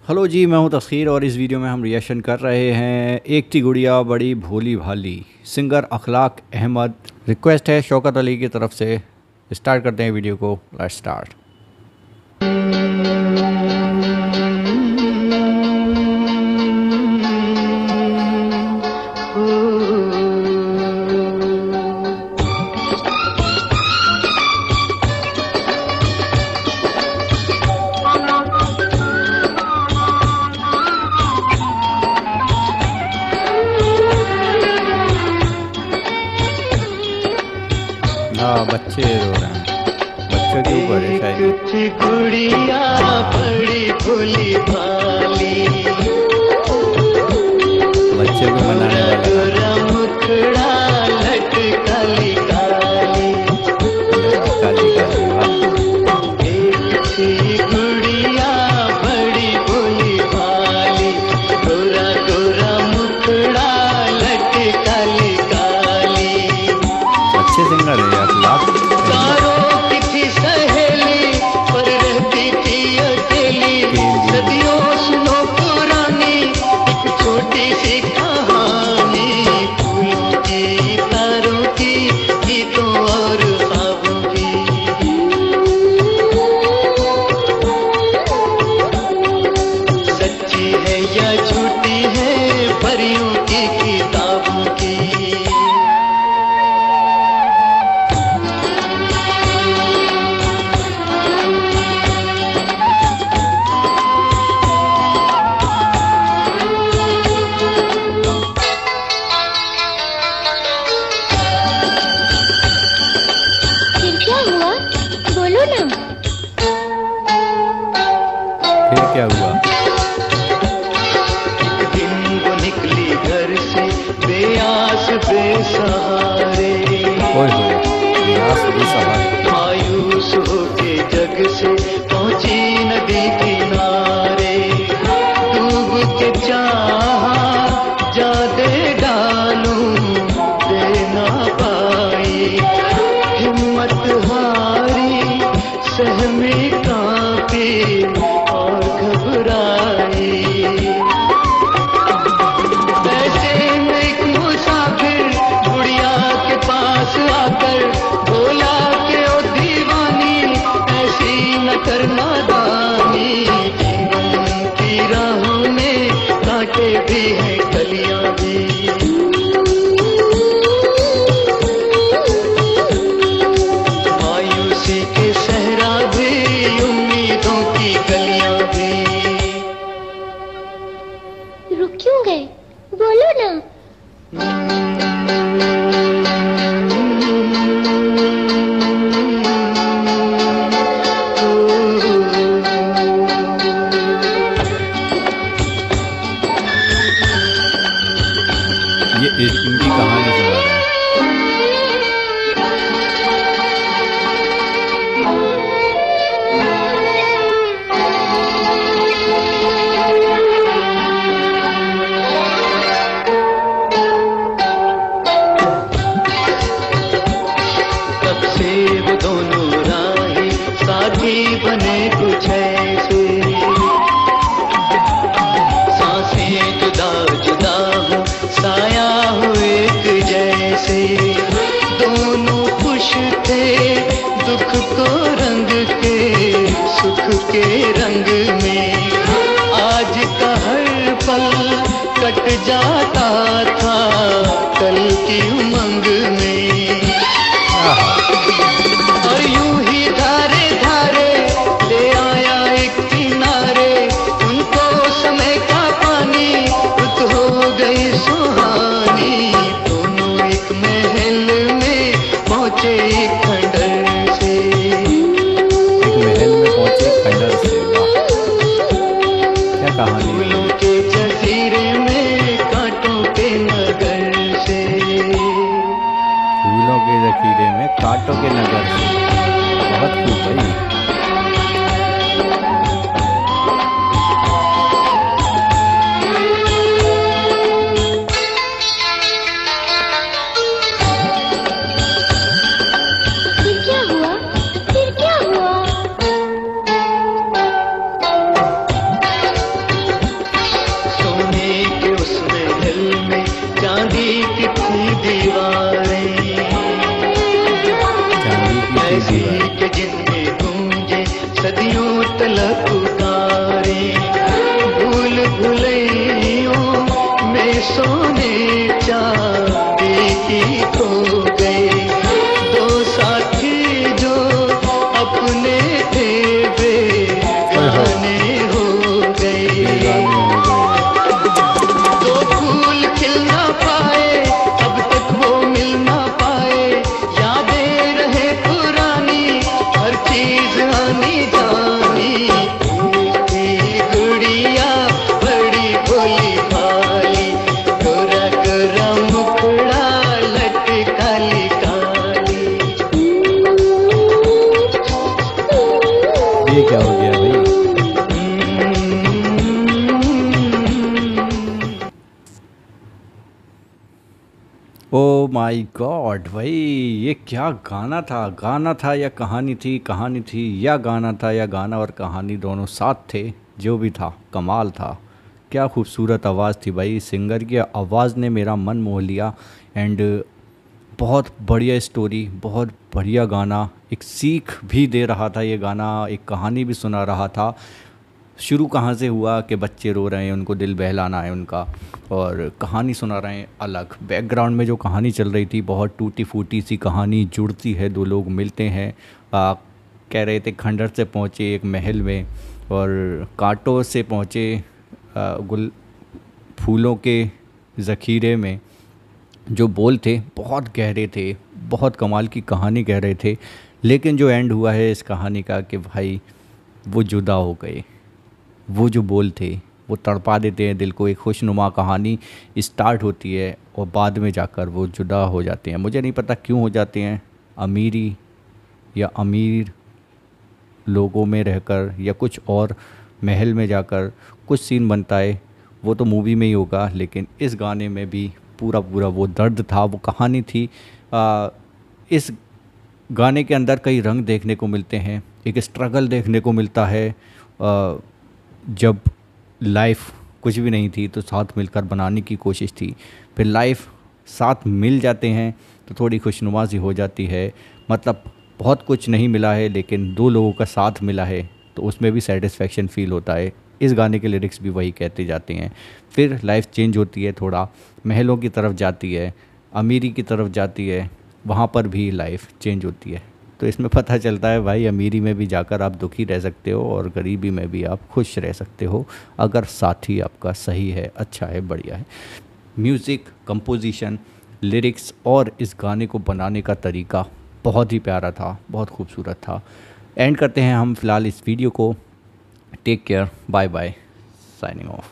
Hello जी, मैं हूं तस्खीर और इस वीडियो में हम रिएक्शन कर रहे हैं एक थी गुड़िया बड़ी भोली भाली, सिंगर अखलाक अहमद। रिक्वेस्ट है शौकत अली की तरफ से। स्टार्ट करते हैं वीडियो को। Let's start. हाँ, बच्चे रो रहे हैं। बच्चों के ऊपर है शायद। कुछ गुड़िया बड़ी भोली भाली, बच्चे को मनाने वाला मुखड़ा लट काली काली, काली काली। एक थी गुड़िया बड़ी भोली भाली, गोरा गोरा मुखड़ा लट काली काली। अच्छे सिंगर है यार। लाख सदियों सुनो पुरानी एक छोटी सी कहानी, फूलों की तारों की गीतों और ख्वाबों की। सच्ची है या झूठी है परियों की किताबों की। फिर क्या हुआ? एक दिन वो निकली घर से बेआस बेसहारे, मायूस होके जग से पहुंची नदी किनारे। डूब के चाहा जा दे डालूं दे ना पाई, हिम्मत हारी सहमी कांपी और घबराई। ऐसे में एक मुसाफिर गुड़िया के पास आकर बोला कि ओ दीवानी ऐसी न करना दानी, जीवन की राहों में कांटे भी हैं कलियां भी। मायूसी के सहरा भी उम्मीदों की गलियां भी। रुक क्यों गए? बोलो ना। ये इनकी कहानी सुना रहे हैं। तब से वो दोनों राही साथी बने कुछ ऐसे, सांसें जुदा जुदा हो साया हो एक जैसे। दोनों खुश थे दुख को रंग के सुख के रंग में। आज का हर पल कट जाता था कल की उमंग में, और यूं ही धारे धारे ले आया एक किनारे। उनको समय का पानी रुत हो गई सुहानी, दोनों एक महल में पहुंचे खंडर से। एक महल में पहुंचे खंडर से। क्या कहानी? फूलों के जजीरे में कांटों के नगर से, फूलों के जखीरे में कांटों के नगर से। बहुत खूब भाई। फिर क्या हुआ? फिर क्या हुआ? माय गॉड भाई, ये क्या गाना था, गाना था या कहानी थी, कहानी थी या गाना था, या गाना और कहानी दोनों साथ थे, जो भी था कमाल था। क्या खूबसूरत आवाज़ थी भाई, सिंगर की आवाज़ ने मेरा मन मोह लिया। एंड बहुत बढ़िया स्टोरी, बहुत बढ़िया गाना, एक सीख भी दे रहा था ये गाना, एक कहानी भी सुना रहा था। शुरू कहाँ से हुआ कि बच्चे रो रहे हैं, उनको दिल बहलाना है उनका, और कहानी सुना रहे हैं अलग। बैकग्राउंड में जो कहानी चल रही थी बहुत टूटी फूटी सी कहानी, जुड़ती है, दो लोग मिलते हैं। कह रहे थे खंडर से पहुँचे एक महल में, और कांटों से पहुँचे गुल फूलों के ज़ख़ीरे में। जो बोल थे बहुत गहरे थे, बहुत कमाल की कहानी कह रहे थे। लेकिन जो एंड हुआ है इस कहानी का कि भाई वो जुदा हो गए। वो जो बोल थे वो तड़पा देते हैं दिल को। एक खुशनुमा कहानी स्टार्ट होती है और बाद में जाकर वो जुदा हो जाते हैं। मुझे नहीं पता क्यों हो जाते हैं, अमीरी या अमीर लोगों में रहकर या कुछ और महल में जाकर कुछ सीन बनता है, वो तो मूवी में ही होगा। लेकिन इस गाने में भी पूरा पूरा वो दर्द था, वो कहानी थी। इस गाने के अंदर कई रंग देखने को मिलते हैं, एक स्ट्रगल देखने को मिलता है। जब लाइफ कुछ भी नहीं थी तो साथ मिलकर बनाने की कोशिश थी, फिर लाइफ साथ मिल जाते हैं तो थोड़ी खुशनुमा सी हो जाती है। मतलब बहुत कुछ नहीं मिला है लेकिन दो लोगों का साथ मिला है तो उसमें भी सेटिस्फेक्शन फ़ील होता है। इस गाने के लिरिक्स भी वही कहते जाते हैं। फिर लाइफ चेंज होती है, थोड़ा महलों की तरफ जाती है, अमीरी की तरफ जाती है, वहाँ पर भी लाइफ चेंज होती है। तो इसमें पता चलता है भाई अमीरी में भी जाकर आप दुखी रह सकते हो और गरीबी में भी आप खुश रह सकते हो, अगर साथी आपका सही है, अच्छा है, बढ़िया है। म्यूज़िक, कंपोजिशन, लिरिक्स और इस गाने को बनाने का तरीका बहुत ही प्यारा था, बहुत खूबसूरत था। एंड करते हैं हम फ़िलहाल इस वीडियो को। Take care, bye bye, signing of.